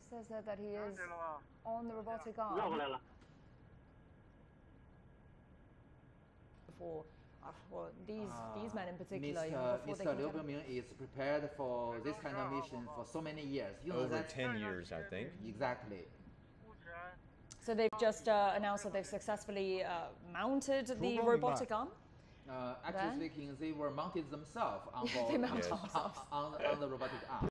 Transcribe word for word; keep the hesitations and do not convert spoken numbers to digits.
Says that, that he is on the robotic arm. For uh, well, these uh, these men in particular, Mister You know, Mister Liu Boming is prepared for this kind of mission for so many years. You know Over that? ten years, I think. Exactly. So they've just uh, announced that they've successfully uh, mounted the robotic arm? Uh, actually speaking, they were mounted themselves on board they mount yes. themselves. on, on, on the robotic arm.